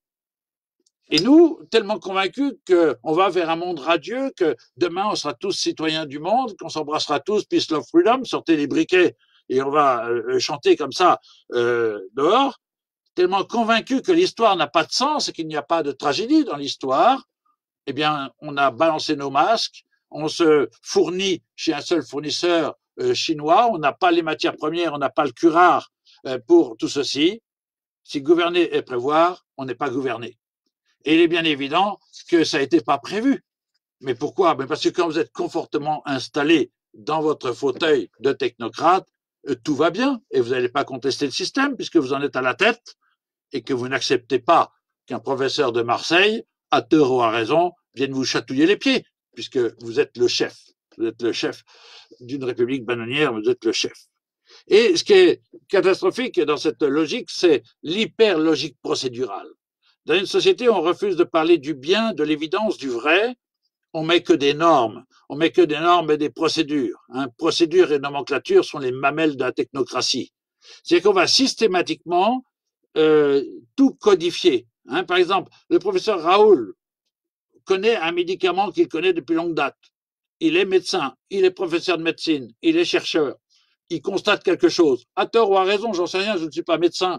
Et nous, tellement convaincus qu'on va vers un monde radieux, que demain on sera tous citoyens du monde, qu'on s'embrassera tous, peace, love, freedom, sortez les briquets et on va euh, chanter comme ça euh, dehors, tellement convaincus que l'histoire n'a pas de sens et qu'il n'y a pas de tragédie dans l'histoire, eh bien, on a balancé nos masques, on se fournit chez un seul fournisseur euh, chinois, on n'a pas les matières premières, on n'a pas le curare euh, pour tout ceci. Si gouverner et prévoir, on n'est pas gouverné. Et il est bien évident que ça n'était pas prévu. Mais pourquoi? Parce que quand vous êtes confortablement installé dans votre fauteuil de technocrate, tout va bien et vous n'allez pas contester le système puisque vous en êtes à la tête et que vous n'acceptez pas qu'un professeur de Marseille, à tort ou à raison, vienne vous chatouiller les pieds puisque vous êtes le chef. Vous êtes le chef d'une république bananière, vous êtes le chef. Et ce qui est catastrophique dans cette logique, c'est l'hyper-logique procédurale. Dans une société, on refuse de parler du bien, de l'évidence, du vrai. On met que des normes. On met que des normes et des procédures. Hein. Procédures et nomenclature sont les mamelles de la technocratie. C'est-à-dire qu'on va systématiquement euh, tout codifier. Hein. Par exemple, le professeur Raoul connaît un médicament qu'il connaît depuis longue date. Il est médecin, il est professeur de médecine, il est chercheur. Il constate quelque chose. À tort ou à raison, j'en sais rien, je ne suis pas médecin.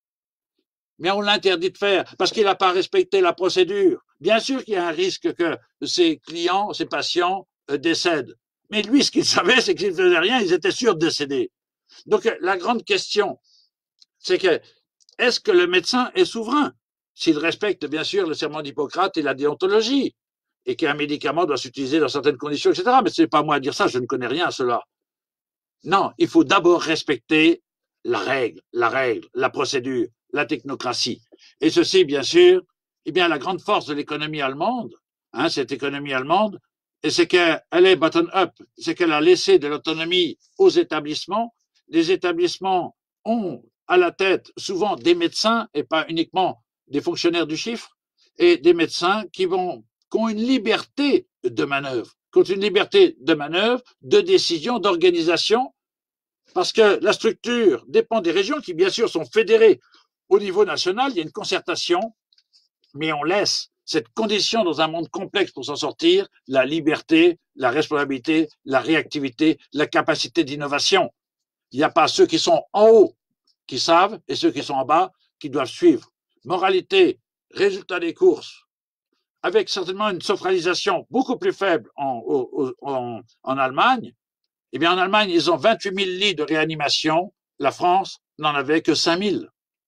Mais on l'interdit de faire parce qu'il n'a pas respecté la procédure. Bien sûr qu'il y a un risque que ses clients, ses patients euh, décèdent. Mais lui, ce qu'il savait, c'est que s'il ne faisait rien, ils étaient sûrs de décéder. Donc la grande question, c'est que est-ce que le médecin est souverain s'il respecte bien sûr le serment d'Hippocrate et la déontologie et qu'un médicament doit s'utiliser dans certaines conditions, et cetera. Mais ce n'est pas moi à dire ça, je ne connais rien à cela. Non, il faut d'abord respecter la règle, la règle, la procédure, la technocratie. Et ceci, bien sûr, eh bien, la grande force de l'économie allemande, hein, cette économie allemande, c'est qu'elle est bottom-up, c'est qu'elle a laissé de l'autonomie aux établissements. Les établissements ont à la tête souvent des médecins et pas uniquement des fonctionnaires du chiffre, et des médecins qui, vont, qui ont une liberté de manœuvre, qui ont une liberté de manœuvre, de décision, d'organisation, parce que la structure dépend des régions qui, bien sûr, sont fédérées. Au niveau national, il y a une concertation, mais on laisse cette condition dans un monde complexe pour s'en sortir, la liberté, la responsabilité, la réactivité, la capacité d'innovation. Il n'y a pas ceux qui sont en haut qui savent et ceux qui sont en bas qui doivent suivre. Moralité, résultat des courses, avec certainement une sofralisation beaucoup plus faible en, en, en Allemagne. Eh bien, en Allemagne, ils ont vingt-huit mille lits de réanimation. La France n'en avait que cinq mille.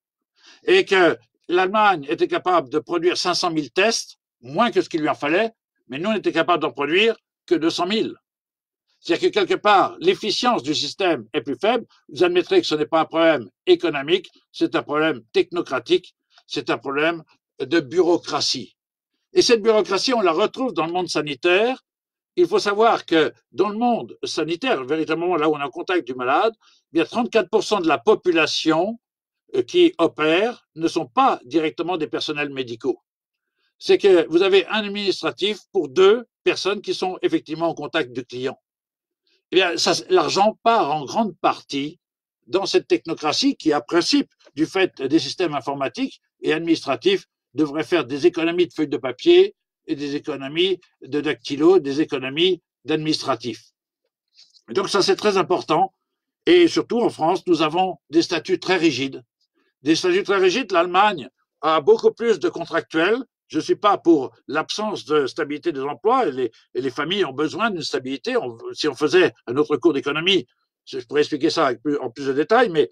Et que l'Allemagne était capable de produire cinq cent mille tests, moins que ce qu'il lui en fallait, mais nous, on était capable d'en produire que deux cent mille. C'est-à-dire que quelque part, l'efficience du système est plus faible. Vous admettrez que ce n'est pas un problème économique, c'est un problème technocratique. c'est un problème de bureaucratie. Et cette bureaucratie, on la retrouve dans le monde sanitaire. Il faut savoir que dans le monde sanitaire, véritablement là où on est en contact du malade, il y a trente-quatre pour cent de la population qui opère ne sont pas directement des personnels médicaux. C'est que vous avez un administratif pour deux personnes qui sont effectivement en contact du client. Eh bien, l'argent part en grande partie dans cette technocratie qui, à principe, du fait des systèmes informatiques et administratifs, devrait faire des économies de feuilles de papier et des économies de dactylo, des économies d'administratifs. Donc ça, c'est très important. Et surtout, en France, nous avons des statuts très rigides. Des statuts très rigides, l'Allemagne a beaucoup plus de contractuels. Je ne suis pas pour l'absence de stabilité des emplois et les, et les familles ont besoin d'une stabilité. On, si on faisait un autre cours d'économie, je pourrais expliquer ça avec plus, en plus de détails, mais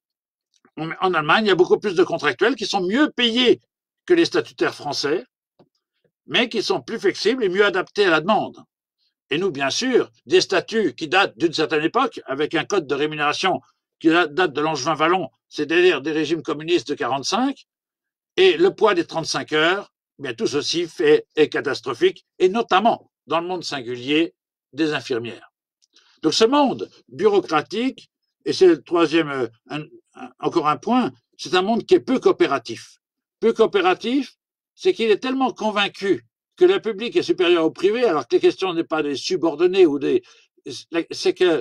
en Allemagne, il y a beaucoup plus de contractuels qui sont mieux payés que les statutaires français, mais qui sont plus flexibles et mieux adaptés à la demande. Et nous, bien sûr, des statuts qui datent d'une certaine époque, avec un code de rémunération qui date de Langevin-Wallon, c'est-à-dire des régimes communistes de quarante-cinq, et le poids des trente-cinq heures, bien tout ceci fait, est catastrophique, et notamment dans le monde singulier des infirmières. Donc ce monde bureaucratique, et c'est le troisième, un, un, encore un point, c'est un monde qui est peu coopératif. Peu coopératif, c'est qu'il est tellement convaincu que le public est supérieur au privé, alors que les questions n'est pas des subordonnés ou des, c'est que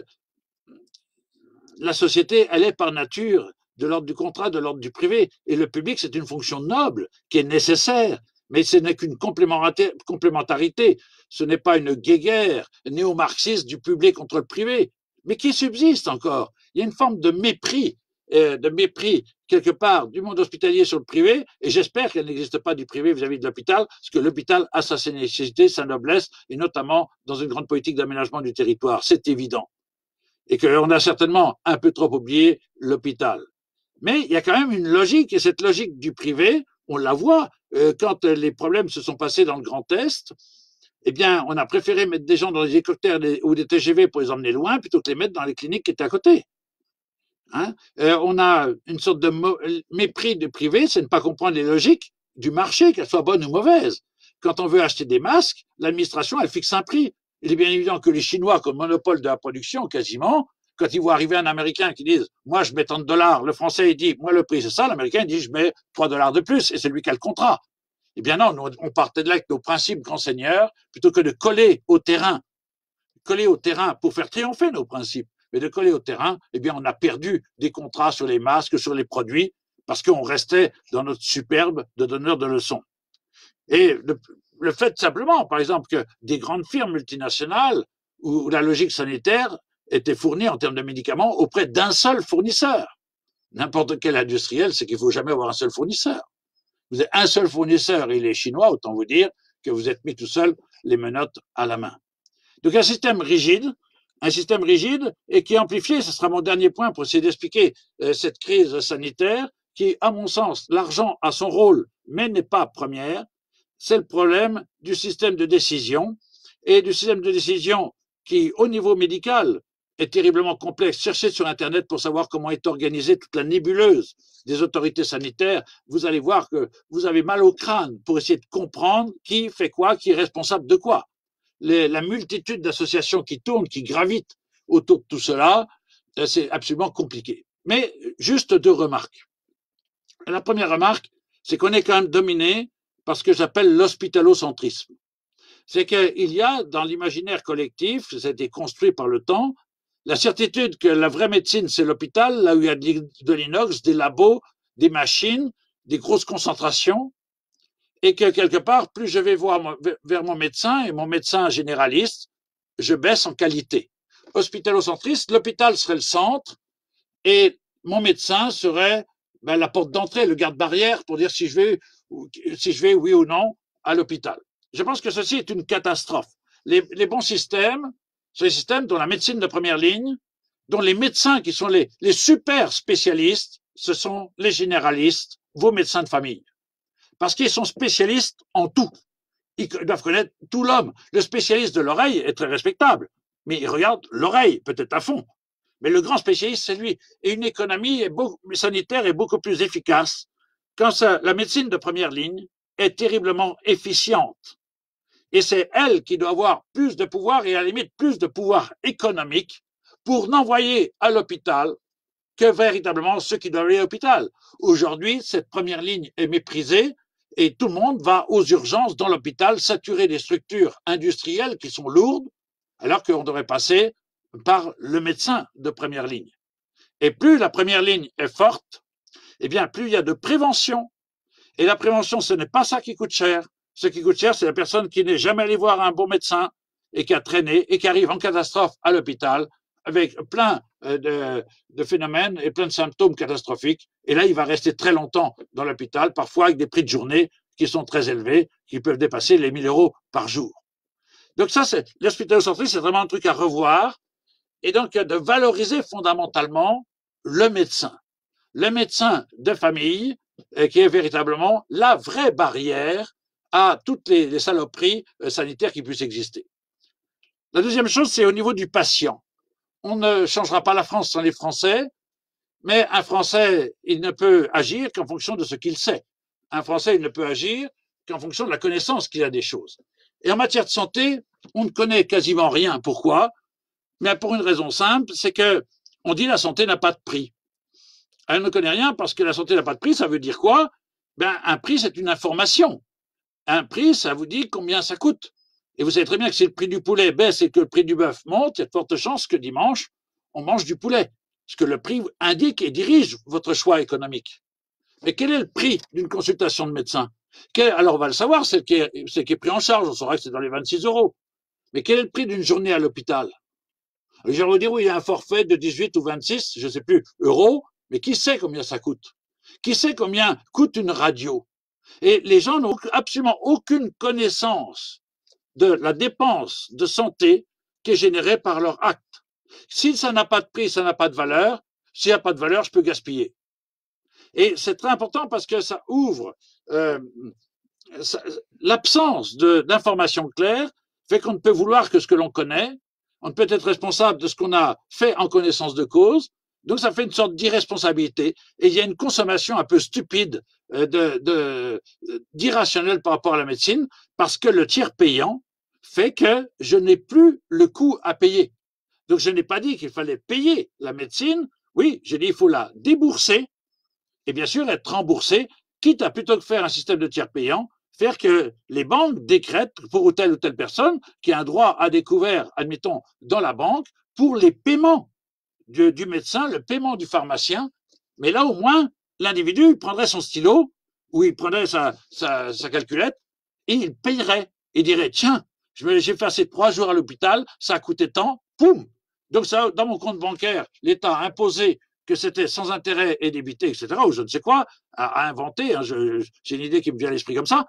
la société, elle est par nature de l'ordre du contrat, de l'ordre du privé, et le public, c'est une fonction noble qui est nécessaire, mais ce n'est qu'une complémentarité, ce n'est pas une guéguerre néo-marxiste du public contre le privé, mais qui subsiste encore. Il y a une forme de mépris, euh, de mépris quelque part du monde hospitalier sur le privé, et j'espère qu'elle n'existe pas du privé vis-à-vis de l'hôpital, parce que l'hôpital a sa nécessité, sa noblesse, et notamment dans une grande politique d'aménagement du territoire, c'est évident. Et qu'on a certainement un peu trop oublié l'hôpital. Mais il y a quand même une logique, et cette logique du privé, on la voit, euh, quand les problèmes se sont passés dans le Grand Est, eh bien, on a préféré mettre des gens dans des hélicoptères ou des T G V pour les emmener loin, plutôt que les mettre dans les cliniques qui étaient à côté. Hein euh, on a une sorte de mépris du privé, c'est ne pas comprendre les logiques du marché, qu'elles soient bonnes ou mauvaises. Quand on veut acheter des masques, l'administration, elle fixe un prix. Il est bien évident que les Chinois, comme monopole de la production, quasiment, quand ils voient arriver un Américain qui dit « moi, je mets tant de dollars », le Français, il dit « moi, le prix, c'est ça », l'Américain dit « je mets trois dollars de plus », et c'est lui qui a le contrat. Eh bien non, nous, on partait de là avec nos principes grands seigneurs, plutôt que de coller au terrain, coller au terrain pour faire triompher nos principes, mais de coller au terrain, eh bien, on a perdu des contrats sur les masques, sur les produits, parce qu'on restait dans notre superbe de donneur de leçons. Et le, le fait simplement, par exemple, que des grandes firmes multinationales, où la logique sanitaire était fournie en termes de médicaments auprès d'un seul fournisseur. N'importe quel industriel, c'est qu'il ne faut jamais avoir un seul fournisseur. Vous avez un seul fournisseur, il est chinois, autant vous dire que vous êtes mis tout seul les menottes à la main. Donc un système rigide, un système rigide et qui est amplifié, ce sera mon dernier point pour essayer d'expliquer euh, cette crise sanitaire qui, à mon sens, l'argent a son rôle, mais n'est pas première. C'est le problème du système de décision et du système de décision qui, au niveau médical, est terriblement complexe. Cherchez sur Internet pour savoir comment est organisée toute la nébuleuse des autorités sanitaires. Vous allez voir que vous avez mal au crâne pour essayer de comprendre qui fait quoi, qui est responsable de quoi. Les, la multitude d'associations qui tournent, qui gravitent autour de tout cela, c'est absolument compliqué. Mais juste deux remarques. La première remarque, c'est qu'on est quand même dominé par ce que j'appelle l'hospitalocentrisme. C'est qu'il y a dans l'imaginaire collectif, ça a été construit par le temps, la certitude que la vraie médecine, c'est l'hôpital, là où il y a de l'inox, des labos, des machines, des grosses concentrations, et que quelque part, plus je vais voir vers mon médecin et mon médecin généraliste, je baisse en qualité. Hospitalocentriste, l'hôpital serait le centre, et mon médecin serait ben, la porte d'entrée, le garde-barrière pour dire si je vais, si je vais oui ou non à l'hôpital. Je pense que ceci est une catastrophe. Les, les bons systèmes, sont les systèmes dont la médecine de première ligne, dont les médecins qui sont les, les super spécialistes, ce sont les généralistes, vos médecins de famille. Parce qu'ils sont spécialistes en tout. Ils doivent connaître tout l'homme. Le spécialiste de l'oreille est très respectable, mais il regarde l'oreille, peut-être à fond. Mais le grand spécialiste, c'est lui. Et une économie est beaucoup, sanitaire est beaucoup plus efficace quand ça, la médecine de première ligne est terriblement efficiente. Et c'est elle qui doit avoir plus de pouvoir et à la limite plus de pouvoir économique pour n'envoyer à l'hôpital que véritablement ceux qui doivent aller à l'hôpital. Aujourd'hui, cette première ligne est méprisée et tout le monde va aux urgences dans l'hôpital saturer des structures industrielles qui sont lourdes alors qu'on devrait passer par le médecin de première ligne. Et plus la première ligne est forte, eh bien plus il y a de prévention. Et la prévention, ce n'est pas ça qui coûte cher. Ce qui coûte cher, c'est la personne qui n'est jamais allée voir un bon médecin et qui a traîné et qui arrive en catastrophe à l'hôpital avec plein de, de phénomènes et plein de symptômes catastrophiques. Et là, il va rester très longtemps dans l'hôpital, parfois avec des prix de journée qui sont très élevés, qui peuvent dépasser les mille euros par jour. Donc ça, c'est l'hospitalo-centrisme, c'est vraiment un truc à revoir. Et donc, de valoriser fondamentalement le médecin. Le médecin de famille, qui est véritablement la vraie barrière à toutes les, les saloperies sanitaires qui puissent exister. La deuxième chose, c'est au niveau du patient. On ne changera pas la France sans les Français, mais un Français, il ne peut agir qu'en fonction de ce qu'il sait. Un Français, il ne peut agir qu'en fonction de la connaissance qu'il a des choses. Et en matière de santé, on ne connaît quasiment rien. Pourquoi? Mais pour une raison simple, c'est que on dit la santé n'a pas de prix. Elle ne connaît rien parce que la santé n'a pas de prix, ça veut dire quoi? Ben, un prix, c'est une information. Un prix, ça vous dit combien ça coûte. Et vous savez très bien que si le prix du poulet baisse et que le prix du bœuf monte, il y a de fortes chances que dimanche, on mange du poulet. Parce que le prix indique et dirige votre choix économique. Mais quel est le prix d'une consultation de médecin? Quel, alors on va le savoir, c'est qui est, c'est qui est pris en charge, on saura que c'est dans les vingt-six euros. Mais quel est le prix d'une journée à l'hôpital? Je vais vous dire, oui, il y a un forfait de dix-huit ou vingt-six, je ne sais plus, euros, mais qui sait combien ça coûte? Qui sait combien coûte une radio? Et les gens n'ont absolument aucune connaissance de la dépense de santé qui est générée par leur acte. Si ça n'a pas de prix, ça n'a pas de valeur. S'il n'y a pas de valeur, je peux gaspiller. Et c'est très important parce que ça ouvre euh, l'absence d'informations claires fait qu'on ne peut vouloir que ce que l'on connaît. On ne peut être responsable de ce qu'on a fait en connaissance de cause. Donc, ça fait une sorte d'irresponsabilité. Et il y a une consommation un peu stupide, de, de, d'irrationnelle par rapport à la médecine, parce que le tiers payant fait que je n'ai plus le coût à payer. Donc, je n'ai pas dit qu'il fallait payer la médecine. Oui, j'ai dit qu'il faut la débourser et bien sûr être remboursé, quitte à plutôt que faire un système de tiers payant, faire que les banques décrètent pour telle ou telle personne qui a un droit à découvert, admettons, dans la banque, pour les paiements du, du médecin, le paiement du pharmacien. Mais là, au moins, l'individu prendrait son stylo ou il prendrait sa, sa, sa calculette et il payerait. Il dirait, tiens, j'ai passé trois jours à l'hôpital, ça a coûté tant, poum. Donc, ça, dans mon compte bancaire, l'État a imposé que c'était sans intérêt et débité, et cetera, ou je ne sais quoi, à, à inventer. Hein, j'ai une idée qui me vient à l'esprit comme ça.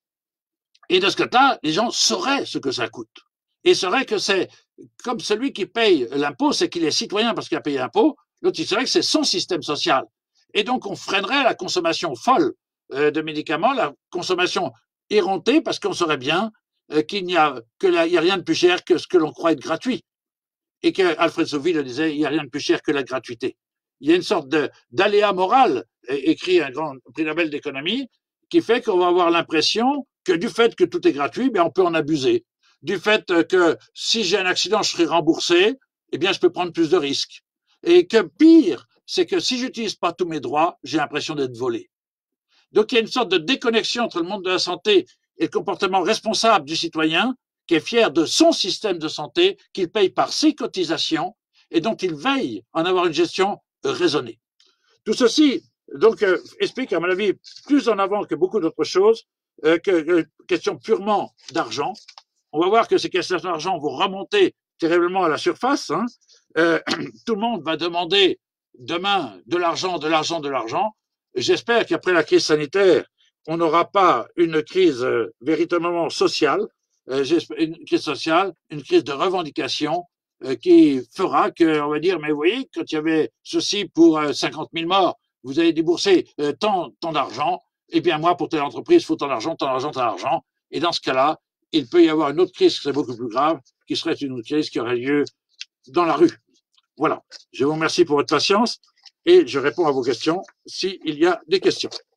Et de ce côté-là, les gens sauraient ce que ça coûte. Et sauraient que c'est comme celui qui paye l'impôt, c'est qu'il est citoyen parce qu'il a payé l'impôt, l'autre, il saurait que c'est son système social. Et donc, on freinerait la consommation folle euh, de médicaments, la consommation éhontée, parce qu'on saurait bien euh, qu'il n'y a, que la, y a rien de plus cher que ce que l'on croit être gratuit. Et qu'Alfred Sauvy le disait, il n'y a rien de plus cher que la gratuité. Il y a une sorte d'aléa moral, écrit un grand prix Nobel d'économie, qui fait qu'on va avoir l'impression que du fait que tout est gratuit, bien on peut en abuser. Du fait que si j'ai un accident, je serai remboursé, eh bien je peux prendre plus de risques. Et que pire, c'est que si j'utilise pas tous mes droits, j'ai l'impression d'être volé. Donc il y a une sorte de déconnexion entre le monde de la santé et le comportement responsable du citoyen, qui est fier de son système de santé, qu'il paye par ses cotisations et dont il veille à en avoir une gestion raisonnée. Tout ceci donc euh, explique, à mon avis, plus en avant que beaucoup d'autres choses, euh, que, que question purement d'argent. On va voir que ces questions d'argent vont remonter terriblement à la surface. Hein. Euh, tout le monde va demander demain de l'argent, de l'argent, de l'argent. J'espère qu'après la crise sanitaire, on n'aura pas une crise euh, véritablement sociale, euh, une crise sociale, une crise de revendication euh, qui fera qu'on va dire, mais vous voyez, quand il y avait ceci pour euh, cinquante mille morts, vous avez déboursé euh, tant, tant d'argent, et bien moi, pour telle entreprise, il faut tant d'argent, tant d'argent, tant d'argent. Et dans ce cas-là, il peut y avoir une autre crise qui serait beaucoup plus grave, qui serait une autre crise qui aurait lieu dans la rue. Voilà. Je vous remercie pour votre patience et je réponds à vos questions s'il y a des questions.